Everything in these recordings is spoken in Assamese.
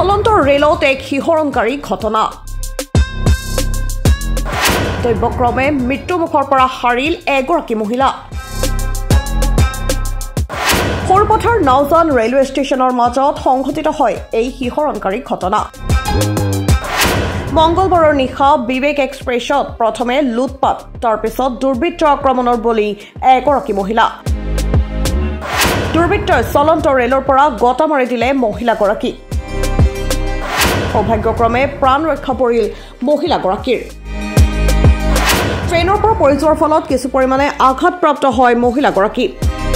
চলন্ত ৰেলত এক শিহৰণকাৰী ঘটনা দৈবক্ৰমে মৃত্যুমুখৰ পৰা হাৰিল এগৰাকী মহিলা সৰুপথাৰ নওজান ৰেলৱে ষ্টেচনৰ মাজত সংঘটিত হয় এই শিহৰণকাৰী ঘটনা মঙ্গলবাৰৰ নিশা বিবেক এক্সপ্ৰেছত প্ৰথমে লুটপাট তাৰ পিছত দুৰ্বৃত্ত আক্ৰমণৰ বলি এগৰাকী মহিলা দুৰ্বৃত্তই চলন্ত ৰেলৰ পৰা গটা মাৰি দিলে মহিলাগৰাকী সৌভাগ্যক্ৰমে প্ৰাণ ৰক্ষা পৰিল মহিলাগৰাকীৰ ট্ৰেইনৰ পৰা পৰি যোৱাৰ ফলত কিছু পৰিমাণে আঘাতপ্ৰাপ্ত হয় মহিলাগৰাকী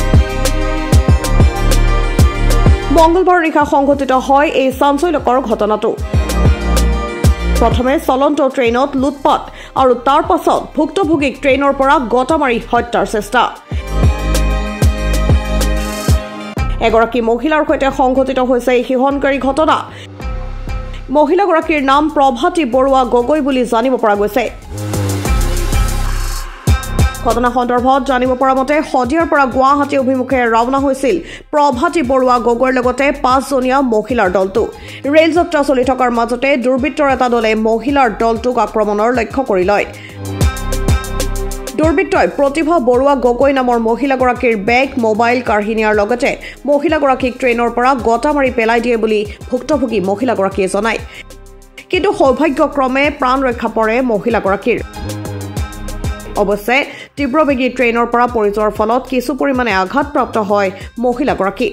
মঙ্গলবাৰ নিশা সংঘটিত হয় এই চাঞ্চল্যকৰ ঘটনাটো প্ৰথমে চলন্ত ট্ৰেইনত লুটপাট আৰু তাৰ পাছত ভুক্তভোগীক ট্ৰেইনৰ পৰা গটা মাৰি হত্যাৰ চেষ্টা এগৰাকী মহিলাৰ সৈতে সংঘটিত হৈছে এই শিহৰণকাৰী ঘটনা মহিলাগৰাকীৰ নাম প্ৰভাতী বৰুৱা গগৈ বুলি জানিব পৰা গৈছে ঘটনা সন্দৰ্ভত জানিব পৰা মতে হদিয়াৰ পৰা গুৱাহাটী অভিমুখে ৰাওনা হৈছিল প্ৰভাতী বৰুৱা গগৈৰ লগতে 5জনীয়া মহিলাৰ দলটো ৰেল যাত্ৰা চলি থকাৰ মাজতে দুৰ্বৃত্তৰ এটা দলে মহিলাৰ দলটোক আক্ৰমণৰ লক্ষ্য কৰি লয় দুৰ্বৃত্তই প্ৰতিভা বৰুৱা গগৈ নামৰ মহিলাগৰাকীৰ বেগ মোবাইল কাঢ়ি নিয়াৰ লগতে মহিলাগৰাকীক ট্ৰেইনৰ পৰা গটা মাৰি পেলাই দিয়ে বুলি ভুক্তভোগী মহিলাগৰাকীয়ে জনায় কিন্তু সৌভাগ্যক্ৰমে প্ৰাণ ৰক্ষা পৰে মহিলাগৰাকীৰ অৱশ্যে তীব্ৰবেগী ট্ৰেইনৰ পৰা পৰি যোৱাৰ ফলত কিছু পৰিমাণে আঘাতপ্ৰাপ্ত হয় মহিলাগৰাকী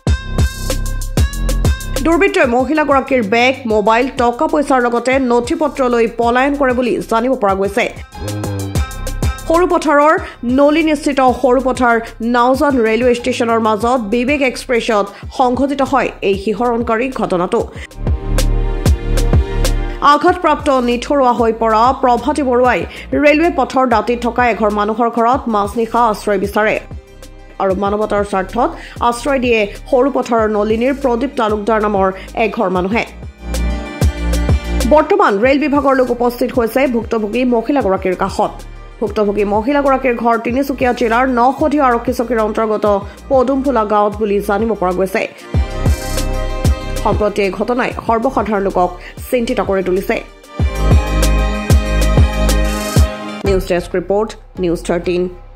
দুৰ্বৃত্তই মহিলাগৰাকীৰ বেগ মোবাইল টকা পইচাৰ লগতে নথি পত্ৰ লৈ পলায়ন কৰে বুলি জানিব পৰা গৈছে সৰুপথাৰৰ নলিনীস্থিত সৰুপথাৰ নওজান ৰেলৱে ষ্টেচনৰ মাজত বিবেক এক্সপ্ৰেছত সংঘটিত হয় এই শিহৰণকাৰী ঘটনাটো আঘাতপ্ৰাপ্ত নিথৰুৱা হৈ পৰা প্ৰভাতী বৰুৱাই ৰেলৱে পথৰ দাঁতিত থকা এঘৰ মানুহৰ ঘৰত মাজনিশা আশ্ৰয় বিচাৰে আৰু মানৱতাৰ স্বাৰ্থত আশ্ৰয় দিয়ে সৰুপথাৰৰ নলিনীৰ প্ৰদীপ তালুকদাৰ নামৰ এঘৰ মানুহে বৰ্তমান ৰেল বিভাগৰ লোক উপস্থিত হৈছে ভুক্তভোগী মহিলাগৰাকীৰ কাষত ভুক্তভোগী মহিলাগৰাকীৰ ঘৰ তিনিচুকীয়া জিলাৰ নসদীয় আৰক্ষী চকীৰ অন্তৰ্গত পদুমফুলা গাঁৱত বুলি জানিব পৰা গৈছে সম্প্ৰতি এই ঘটনাই সৰ্বসাধাৰণ লোকক চিন্তিত কৰি তুলিছে নিউজ ডেস্ক ৰিপৰ্ট নিউজ 13